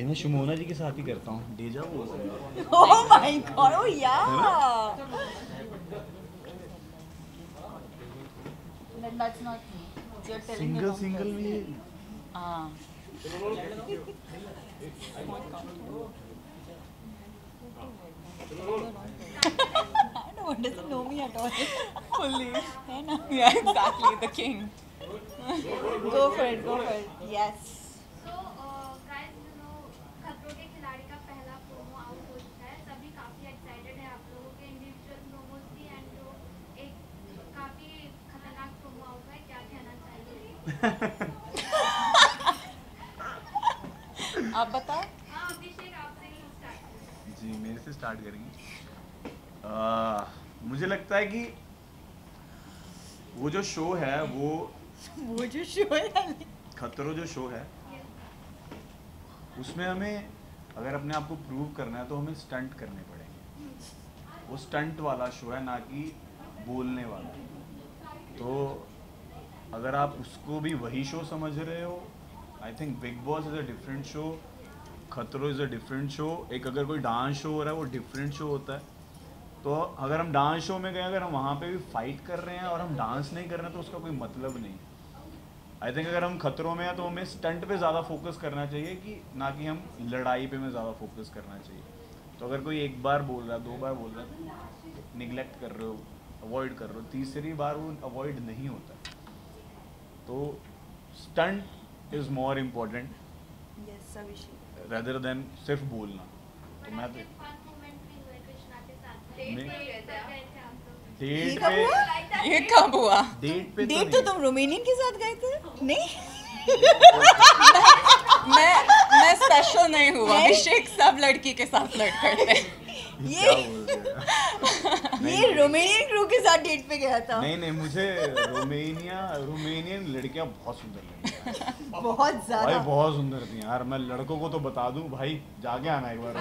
मैं शुमोना जी के साथ ही करता हूँ, डेजा वो ओह माय गॉड, ओह या that's not me. You're telling the single wrong single person. में Ah. I don't doesn't know me at all. Fully. है ना? Yeah, exactly. The king. Go for it, go for it. Yes. So, guys, you know, खतरों के खिलाड़ी का पहला promo out हो चुका है. सभी काफी एक्साइटेड है आप लोगों के इंडिविजुअल प्रोमोज भी एंड जो एक काफी खतरनाक प्रोमो आउट है. क्या कहना चाहिए? आप बताओ. हाँ, अभिषेक आपसे ही स्टार्ट. जी मेरे से स्टार्ट करेंगे. मुझे लगता है कि वो जो शो है वो जो शो है खतरों जो शो है उसमें हमें अगर अपने आप को प्रूव करना है तो हमें स्टंट करने पड़ेंगे. वो स्टंट वाला शो है ना कि बोलने वाला. तो अगर आप उसको भी वही शो समझ रहे हो, I think Bigg Boss is a different show, खतरों इज़ अ डिफरेंट शो. एक अगर कोई डांस शो हो रहा है वो डिफरेंट शो होता है. तो अगर हम डांस शो में गए, अगर हम वहाँ पे भी फाइट कर रहे हैं और हम डांस नहीं कर रहे हैं तो उसका कोई मतलब नहीं. आई थिंक अगर हम खतरों में हैं तो हमें स्टंट पे ज़्यादा फोकस करना चाहिए कि ना कि हम लड़ाई पे में ज़्यादा फोकस करना चाहिए. तो अगर कोई एक बार बोल रहा है, दो बार बोल रहा है, निगलेक्ट कर रहे हो, अवॉइड कर रहे हो, तीसरी बार वो अवॉइड नहीं होता. तो stunt is more important yes Abhishek. Rather than सिर्फ बोलना. तो मैं तो फन मोमेंट भी हुए कृष्णा के साथ. मैं- डेट पे गए थे आप लोग. डेट कब पे हुआ? ये कब हुआ? डेट पे डेट तो नहीं. तुम रोमेनियन के साथ गए थे नहीं? मैं स्पेशल नहीं हुआ. नहीं? अभिषेक सब लड़की के साथ फ्लर्ट करते हैं. क्या बोल रहे हो? ये रोमेनियन क्रू के साथ डेट पे गया था. नहीं मुझे रोमेनियन लड़कियां बहुत सुंदर लगी. बहुत भाई ज्यादा. बहुत सुंदर थी यार. मैं लड़कों को तो बता दूं भाई, जाके आना एक बार.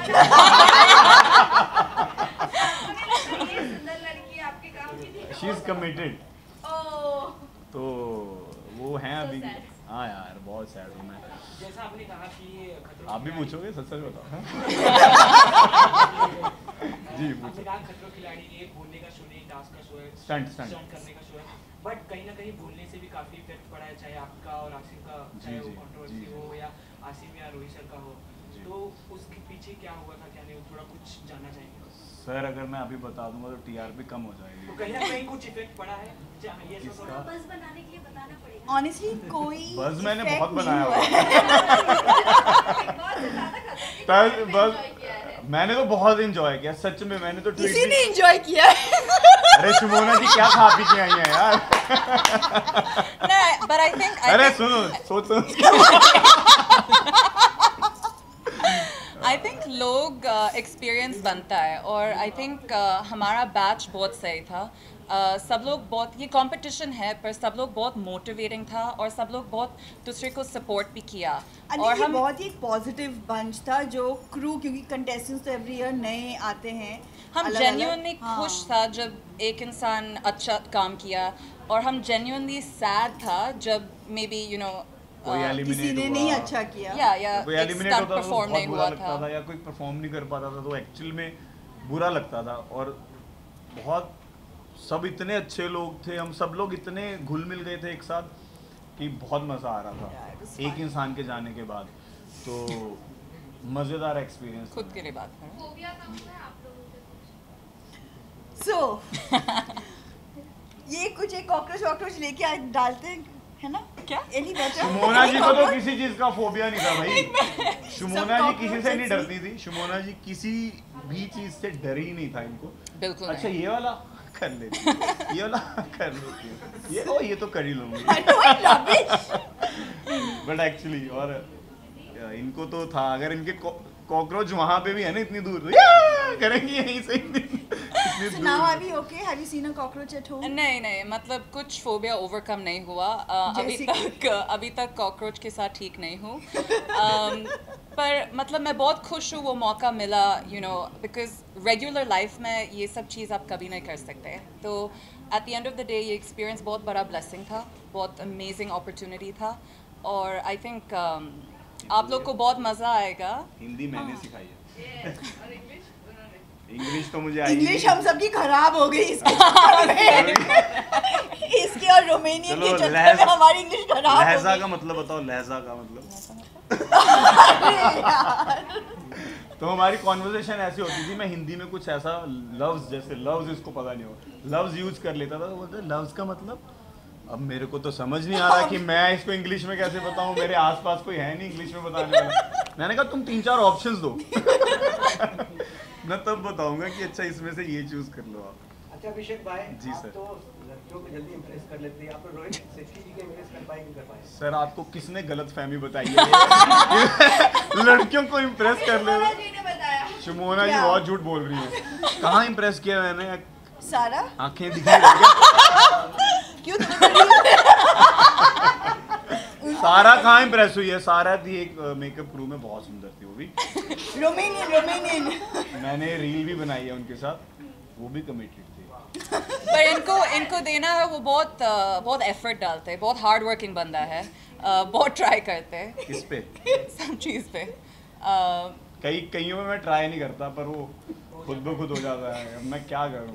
ये सुंदर लड़की आपके काम की थी. She is committed. ओह. तो वो हैं So अभी. sad. हाँ यार बहुत सैड हूँ मैं. जैसा आपने कहा कि खतरों आप भी खिलाड़ी- पूछोगे, सच सच बताओ. हाँ? जी आपने पूछो. कहा खतरों खिलाड़ी ये बोलने का शो नहीं, टास्क का शो है, Stunt. स्टंट करने का शो है. बट कहीं ना कहीं बोलने से भी काफी इफेक्ट पड़ा है, चाहे आपका और आसिफ का, चाहे वो जी, कंट्रोवर्सी जी. हो या आसिफ या रोहित सर का हो. जी. तो उसके पीछे क्या हुआ था, क्या नहीं, थोड़ा कुछ जानना चाहेंगे. सर अगर मैं अभी बता दूंगा तो टीआरपी कम हो तो जाएगी. कहीं ना कहीं कुछ इफेक्ट पड़ा है. ये सब किसका? थोड़ा- बस बनाने के लिए बताना पड़ेगा. ऑनेस्टली कोई बस मैंने effect बहुत नहीं बनाया हुआ हुआ है. बहुत ज्यादा खतरनाक. बस enjoy किया है. मैंने तो बहुत इंजॉय किया सच में. मैंने तो ट्वीट किसी ने एंजॉय किया है. अरे शुमोना जी क्या खा पी के आई हैं यार. नहीं, but I think अरे सुनो सोचो. आई थिंक लोग एक्सपीरियंस बनता है और आई थिंक हमारा बैच बहुत सही था. सब लोग बहुत, ये कंपटीशन है पर सब लोग बहुत मोटिवेटिंग था और सब लोग बहुत दूसरे को सपोर्ट भी किया. और हम बहुत ही एक पॉजिटिव बंच था जो क्रू, क्योंकि कंटेस्टेंट्स तो एवरी ईयर नए आते हैं. हम अलग-अलग. जेन्युइनली हाँ. खुश था जब एक इंसान अच्छा काम किया और हम जेन्युइनली सैड था जब मे बी यू नो कोई किसी एलिमिनेट ने हुआ. नहीं अच्छा किया. या कोई एक एलिमिनेट स्टंट होता तो परफॉर्म बहुत नहीं बुरा हुआ लगता था. था या कोई परफॉर्म नहीं कर पाता था तो एक्चुअल में बुरा लगता था. और बहुत सब इतने अच्छे लोग थे, हम सब लोग इतने घुल मिल गए थे एक साथ कि बहुत मज़ा आ रहा Yeah, it था was एक fun. इंसान के जाने के बाद. तो मज़ेदार एक्सपीरियंस. खुद के लिए बात करें. फोबिया कम हुआ है आप लोगों से कुछ. सो ये कुछ एक कॉकरोच वॉकरोच लेके आज डालते हैं, है ना? क्या? Any better? शुमोना जी को तो किसी चीज का फोबिया नहीं था भाई. शुमोना जी किसी से नहीं cockroaches डरती थी. शुमोना जी किसी भी चीज से डर ही नहीं था इनको. बिल्कुल अच्छा नहीं. ये वाला कर लेती है, ये वाला कर लेती है, ये तो कर ही लूंगी. I know it's rubbish. But actually और इनको तो था. अगर इनके कॉकरोच वहां पे भी है ना इतनी दूर तो या करेंगे यहीं से इतनी So now are we okay? Have you seen a cockroach at home? नहीं नहीं, मतलब कुछ फोबिया ओवरकम नहीं हुआ. अभी तक कॉकरोच के साथ ठीक नहीं हूँ. पर मतलब मैं बहुत खुश हूँ वो मौका मिला, you know, because regular life में ये सब चीज़ आप कभी नहीं कर सकते. तो at the end of the day ये एक्सपीरियंस बहुत बड़ा ब्लेसिंग था, बहुत अमेजिंग अपॉर्चुनिटी था. और आई थिंक आप लोग को बहुत मज़ा आएगा। हिंदी मैंने सिखाई है, और इंग्लिश उन्होंने। इंग्लिश तो मुझे आई इंग्लिश नहीं। हम सबकी खराब हो गई इसके इसके और रोमानियन चलो, के चक्कर में लहजा- हमारी इंग्लिश खराब हो लहजा गई। का मतलब बताओ, लहजा का मतलब। तो हमारी कॉन्वर्सेशन ऐसी होती थी, मैं हिंदी में कुछ ऐसा लफ्ज, जैसे लफ्ज इसको पता नहीं हो, लफ्ज यूज कर लेता था, तो बोलते लफ्ज का मतलब, अब मेरे को तो समझ नहीं आ रहा कि मैं इसको इंग्लिश में कैसे बताऊं, मेरे आसपास कोई है नहीं इंग्लिश में बताने वाला। मैंने कहा तुम 3-4 ऑप्शंस दो मैं तब बताऊंगा कि अच्छा इसमें से ये चूज कर लो आप। अच्छा अभिषेक भाई, जी आप सर। तो लड़कियों को जल्दी इंप्रेस कर लेते हैं, आप तो रोहित शेट्टी जी को इंप्रेस कर पाए कि कर पाए? सर आपको किसने गलत फहमी बताई है लड़कियों को इम्प्रेस कर ले? मोना जी ने बताया। शुमोना जी क्या? बहुत झूठ बोल रही हैं। कहाँ इम्प्रेस किया मैंने? सारा आंखें दिख रही हैं। क्यों सारा कहाँ इम्प्रेस हुई है? सारा थी एक मेकअप क्रू में, बहुत सुंदर थी वो भी। रोमानियन मैंने रील भी बनाई है उनके साथ, वो भी कमिटेड थे। पर इनको देना है, वो बहुत एफर्ट डालते हैं, बहुत हार्ड वर्किंग बंदा है, बहुत ट्राई करते हैं किस पे? सब चीज़ पे। कईयों में मैं ट्राई नहीं करता, पर वो खुद ब खुद हो जाता है। अब मैं क्या करूँ?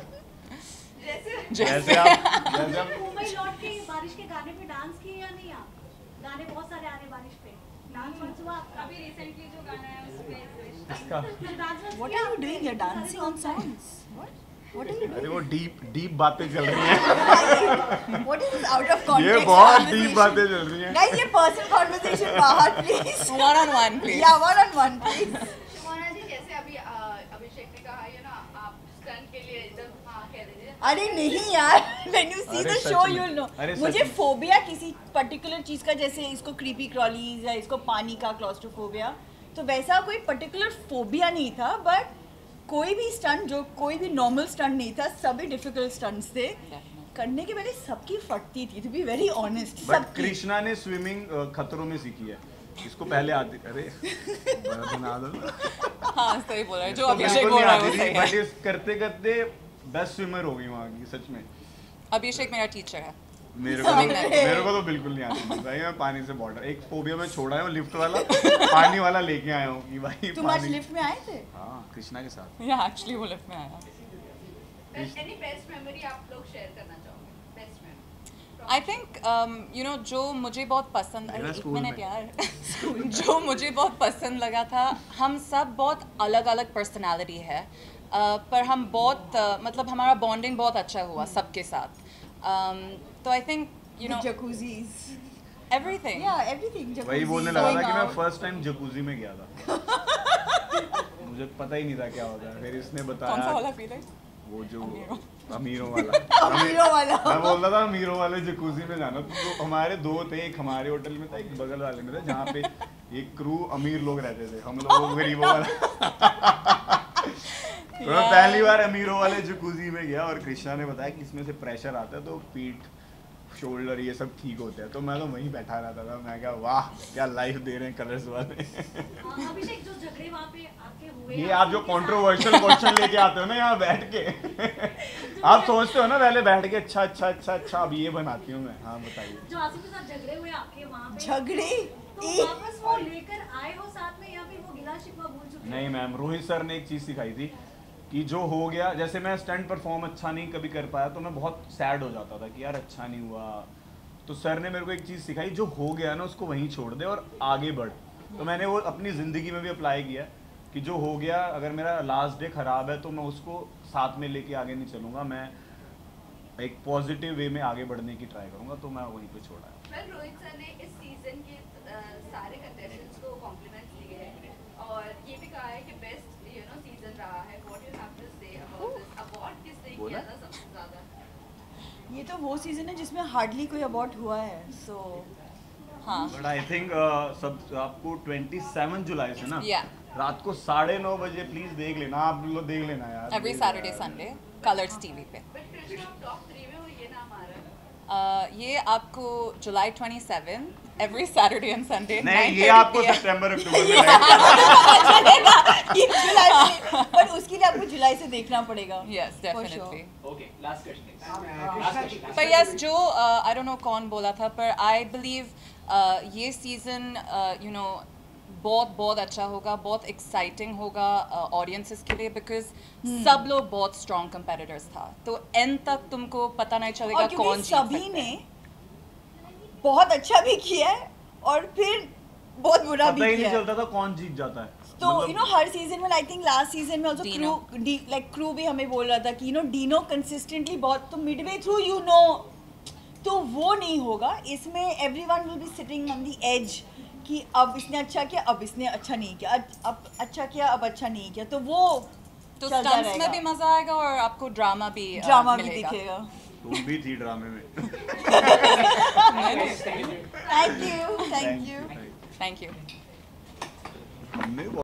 जैसे आप मुंबई लौट के बारिश के गाने पे डांस किए या नहीं? आप गाने बहुत सारे आ रहे बारिश पे, डांस वांस हुआ आपका? अभी रिसेंटली जो गाना है उस पे इसका, What are you doing? You're dancing on songs. What are you अरे doing? वो डीप बातें चल रही हैं। What is this out of context? ये बहुत conversation? डीप बातें चल रही हैं। Guys, ये personal conversation बाहर please. One on one, please. Yeah, one on one please. Mona ji जैसे अभी अभिषेक ने कहा ये ना आप स्टंट के लिए एकदम हाँ कह दीजिए। अरे नहीं यार, when you see अरे the सच show में। you'll know. अरे सच मुझे में। फोबिया किसी पर्टिकुलर चीज का, जैसे इसको क्रीपी क्रॉलीज या इसको पानी का क्लॉस्ट्रोफोबिया, तो वैसा कोई पर्टिकुलर फोबिया नहीं था, बट कोई भी स्टंट, जो कोई भी नॉर्मल स्टंट नहीं था, सभी डिफिकल्ट स्टंट्स थे। करने के पहले सबकी फटती थी, to be very honest. But Krishna ने स्विमिंग खतरों में सीखी है, इसको पहले आती, अरे बड़ा बना दो। हाँ सही बोल रहे हैं, जो इसको अभिषेक बिल्कुल बोल नहीं रहा है आती वो थी, सही है। but इस करते करते बेस्ट स्विमर हो गई वहाँ की, सच में। अभिषेक मेरा टीचर है। मेरे Swimming को तो बिल्कुल नहीं आती थी भाई, मैं पानी से बॉर्डर, एक फोबिया में छोड़ा है लिफ्ट वाला, पानी वाला लेके आया हूँ कि भाई तुम आज पानी। लिफ्ट में आए थे? हाँ, कृष्णा के साथ। या एक्चुअली वो लिफ्ट में आया। एनी बेस्ट मेमोरी आप लोग शेयर करना चाहोगे? Best memory. आई थिंक जो मुझे बहुत पसंद, मेरा एक स्कूल मिनट में। यार जो मुझे बहुत पसंद लगा था, हम सब बहुत अलग अलग पर्सनालिटी है, पर हम बहुत मतलब हमारा बॉन्डिंग बहुत अच्छा हुआ सबके साथ। तो I think Jacuzzis. Everything. Yeah, everything. वही Jacuzzis, बोलने लगा था going कि मैं out. फर्स्ट टाइम जकूजी में गया था। मुझे पता ही नहीं था क्या होता है, फिर इसने कौन सा बताया वाला फीलिंग? वो जो अमीरों। अमीरों वाला। अमीरों वाला। मैं बोलता था अमीरों वाले जकूजी में जाना। तो हमारे दो थे, एक हमारे होटल में था, एक बगल वाले में था, जहाँ पे एक क्रू अमीर लोग रहते थे, हम लोग गरीबों वाला। तो मैं पहली बार अमीरों वाले जकूजी में गया, और कृष्णा ने बताया कि इसमें से प्रेशर आता है तो पीठ, शोल्डर ये सब ठीक होते हैं। तो मैं तो वहीं बैठा रहता था, मैं क्या वाह क्या लाइफ दे रहे हैं कलर्स वाले। अभिषेक जो झगड़े वहाँ पे आपके हुए, ये आप जो कंट्रोवर्शियल क्वेश्चन लेके आते हो ना यहाँ बैठ के, आप सोचते हो ना पहले बैठ के अच्छा अच्छा अच्छा अच्छा अब ये बनाती हूँ मैं। हाँ बताइए। जो आसिफ के साथ झगड़े हुए आपके वहाँ पे, झगड़े? तो वापस वो लेकर आए हो साथ में, या फिर वो गिला शिकवा भूल चुके हो? नहीं मैम, रोहित सर ने एक चीज़ सिखाई थी कि जो हो गया, जैसे मैं स्टंट परफॉर्म अच्छा नहीं कभी कर पाया तो मैं बहुत सैड हो जाता था कि यार अच्छा नहीं हुआ। तो सर ने मेरे को एक चीज़ सिखाई, जो हो गया ना उसको वहीं छोड़ दे और आगे बढ़। तो मैंने वो अपनी ज़िंदगी में भी अप्लाई किया कि जो हो गया, अगर मेरा लास्ट डे ख़राब है तो मैं उसको साथ में लेके आगे नहीं चलूँगा, मैं एक पॉजिटिव वे में आगे बढ़ने की ट्राई करूँगा। तो मैं वहीं पे छोड़ा है। वेल रोहित सर ने इस सीजन के सारे कंटेस्टेंट्स को कॉम्प्लीमेंट्स दिए हैं और ये भी कहा है कि बेस्ट सीजन रहा है। What you have to say about this award? किसने किया था सबसे ज्यादा? ये तो वो सीजन है जिसमें हार्डली कोई अवार्ड हुआ है, सो हाँ बट आई थिंक सब आपको 27 जुलाई से ना Yeah. रात को 9:30 बजे प्लीज देख लेना, आप लोग देख लेना यार। Every Saturday Sunday Colors TV पे। बट कृष्णा टॉप 3 में वो ये नाम आ रहा है। ये आपको जुलाई 27 एवरी सैटरडे एंड संडे नहीं, ये आपको सितंबर अक्टूबर में ये जुलाई में, पर उसके लिए आपको जुलाई से देखना पड़ेगा। Yes definitely. Okay last question पर यस जो आई डोंट नो कौन बोला था, पर आई बिलीव ये सीजन यू नो बहुत अच्छा होगा, बहुत एक्साइटिंग होगा ऑडियंसेस के लिए, बिकॉज सब लोग बहुत स्ट्रॉन्ग कंपेटिटर्स था, तो एंड तक तुमको पता नहीं चलेगा और क्योंकि कौन जीत सभी सकता ने है। बहुत अच्छा भी किया है और फिर बहुत बुरा पता भी ही नहीं किया है। चलता था कौन जीत जाता है। तो मतलब यू नो हर सीजन में, आई थिंक लास्ट सीजन में आल्सो Dino. क्रू भी हमें बोल रहा था कि यू नो डीनो कंसिस्टेंटली बहुत, तो मिडवे थ्रू यू नो, तो वो नहीं होगा इसमें। Everyone will be sitting on the edge कि अब इसने अच्छा किया, अब इसने अच्छा नहीं किया, अब अच्छा किया, अब अच्छा नहीं किया, तो वो तो चलता स्टंट्स में रहेगा। भी मजा आएगा और आपको ड्रामा भी ड्रामा भी मिलेगा। दिखेगा। तुम भी थी ड्रामे में। Thank you. Thank you. हमने